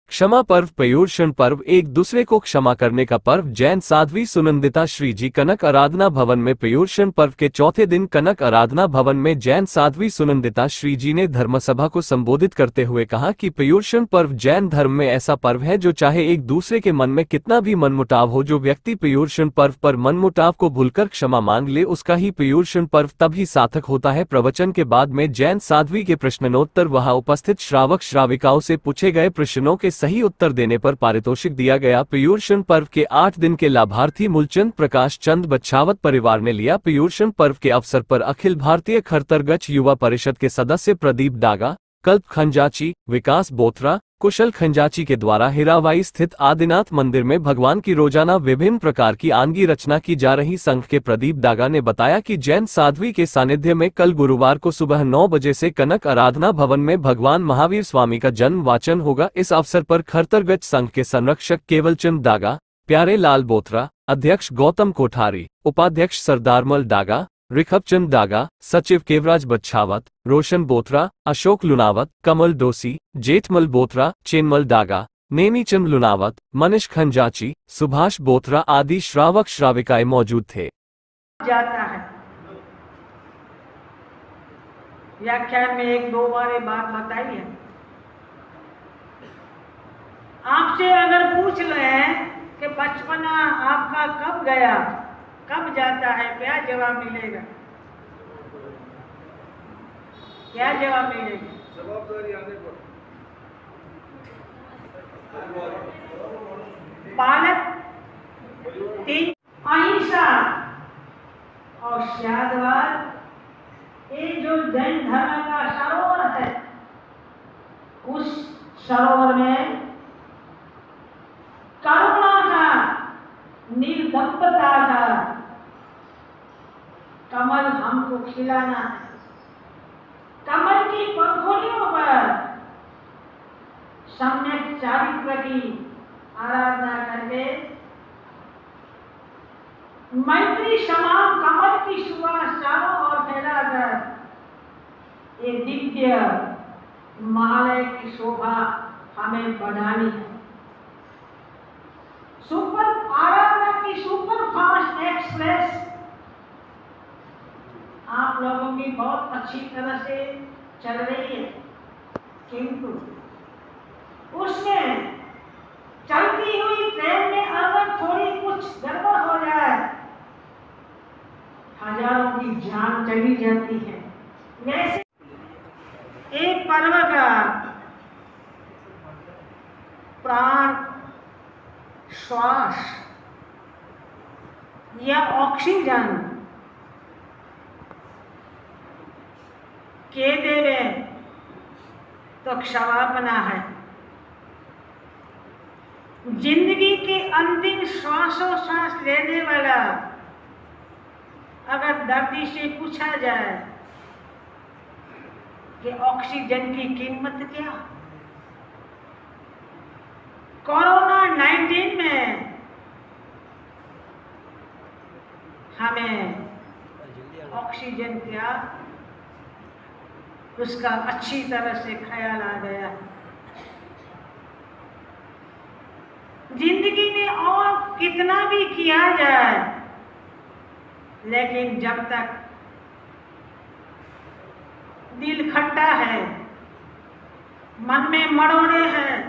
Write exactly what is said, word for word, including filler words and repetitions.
क्षमा पर्व पर्युषण पर्व एक दूसरे को क्षमा करने का पर्व। जैन साध्वी सुनंदिता श्री जी कनक आराधना भवन में पर्युषण पर्व के चौथे दिन कनक आराधना भवन में जैन साध्वी सुनंदिता श्री जी ने धर्मसभा को संबोधित करते हुए कहा कि पर्युषण पर्व जैन धर्म में ऐसा पर्व है जो चाहे एक दूसरे के मन में कितना भी मनमुटाव हो, जो व्यक्ति पर्युषण पर्व पर मनमुटाव को भूलकर क्षमा मांग ले उसका ही पर्युषण पर्व तभी सार्थक होता है। प्रवचन के बाद में जैन साध्वी के प्रश्नोत्तर वहां उपस्थित श्रावक श्राविकाओं से पूछे गए प्रश्नों के सही उत्तर देने पर पारितोषिक दिया गया। पर्युषण पर्व के आठ दिन के लाभार्थी मूलचंद प्रकाश चंद बच्छावत परिवार ने लिया। पर्युषण पर्व के अवसर पर अखिल भारतीय खरतरगच युवा परिषद के सदस्य प्रदीप डागा, कल्प खंजाची, विकास बोथरा, कुशल खंजाची के द्वारा हिरावाई स्थित आदिनाथ मंदिर में भगवान की रोजाना विभिन्न प्रकार की आंगी रचना की जा रही। संघ के प्रदीप डागा ने बताया कि जैन साध्वी के सानिध्य में कल गुरुवार को सुबह नौ बजे से कनक आराधना भवन में भगवान महावीर स्वामी का जन्म वाचन होगा। इस अवसर पर खरतरगच संघ के संरक्षक केवलचंद डागा, प्यारे लाल बोथरा, अध्यक्ष गौतम कोठारी, उपाध्यक्ष सरदारमल डागा, रिखबचंद डागा, सचिव केवराज बच्छावत, रोशन बोथरा, अशोक लुनावत, कमल डोसी, जेठमल बोथरा, चेनमल डागा, नेमीचंद लुनावत, मनीष खंजाची, सुभाष बोथरा आदि श्रावक श्राविकाएं मौजूद थे। जाता है व्याख्यान में एक दो बार ये बात बताई है। आपसे अगर पूछ ले कि बचपना आपका कब गया, कब जाता है, क्या जवाब मिलेगा? क्या जवाब मिलेगा? जवाबदारी आने पर बालक तीन अहिंसा और शादवाद, ये जो जैन धर्म का सरोवर है, उस सरोवर में करुणा का, निर्दम्पता का कमल हमको खिलाना है। कमल की पंखुड़ियों पर सम्यक चारित्र की आराधना करके मैत्री समान कमल की सुवास चारों ओर फैलाकर ये दिव्य महालय की शोभा हमें बढ़ानी है। सुपर आराधना की सुपर फास्ट एक्सप्रेस आप लोगों की बहुत अच्छी तरह से चल रही है, किंतु उसमें चलती हुई ट्रेन में अगर थोड़ी कुछ गड़बड़ हो जाए, हजारों की जान चली जाती है। वैसे एक पर्व का प्राण, श्वास या ऑक्सीजन के देवे तो क्षमापना है। जिंदगी के अंतिम श्वासोश्वास लेने वाला अगर दर्दी से पूछा जाए कि ऑक्सीजन की कीमत क्या, कोरोना नाइनटीन में हमें ऑक्सीजन क्या, उसका अच्छी तरह से ख्याल आ गया। जिंदगी में और कितना भी किया जाए, लेकिन जब तक दिल खट्टा है, मन में मरोड़े हैं,